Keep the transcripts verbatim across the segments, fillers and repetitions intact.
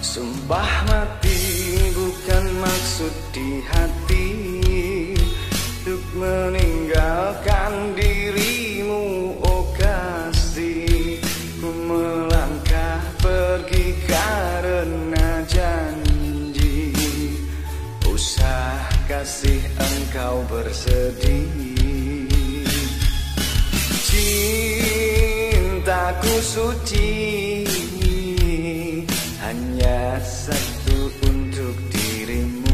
Sumpah mati bukan maksud di hati untuk meninggalkan dirimu, oh kasih. Ku melangkah pergi karena janji, usah kasih engkau bersedih. Cintaku suci hanya satu untuk dirimu.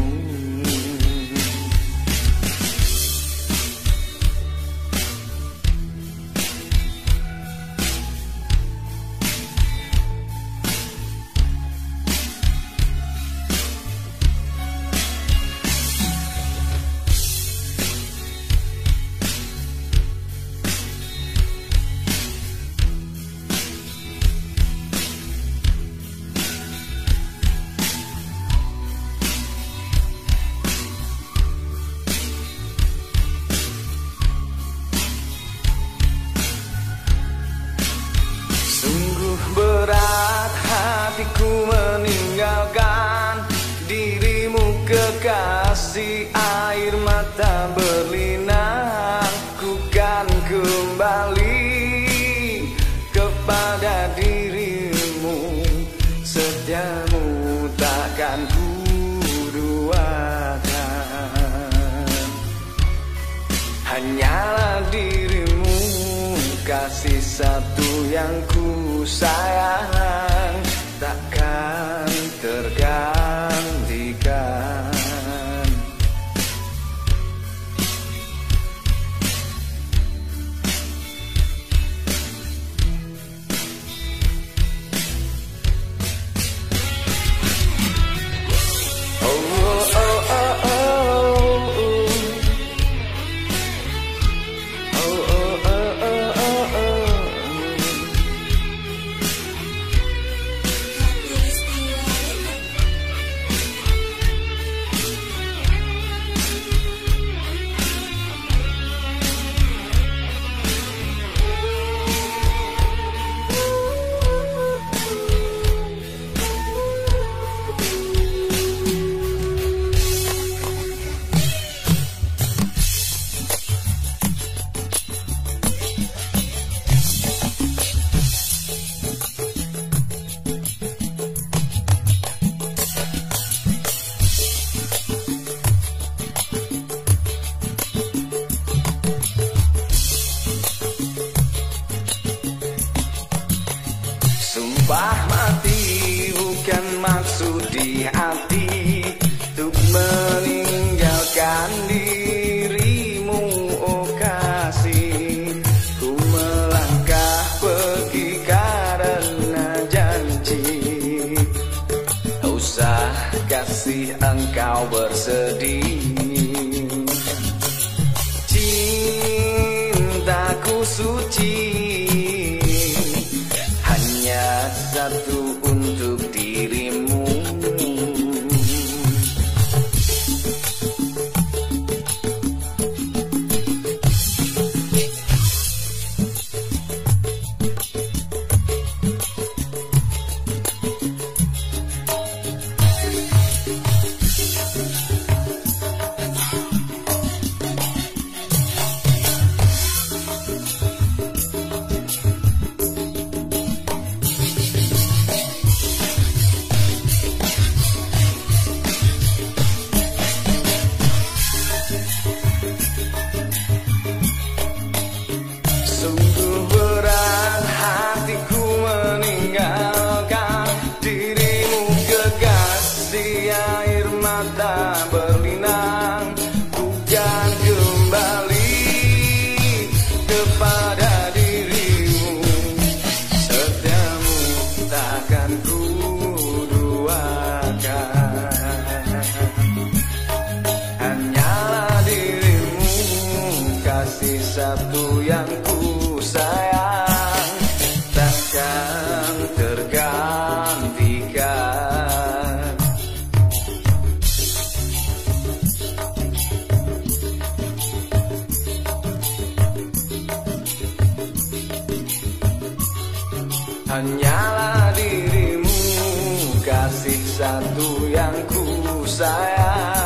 Berat hatiku meninggalkan dirimu kekasih, air mata berlinang. Ku kan kembali kepada dirimu, setiamu takkan ku duakan. Hanyalah dirimu, kasih satu yang ku sayang, takkan tergantikan. Sumpah mati bukan maksud di hati untuk meninggalkan dirimu, oh kasih. Ku melangkah pergi karena janji, usah kasih engkau bersedih. Cintaku suci hanya satu untuk dirimu. kasih satu yang ku sayang.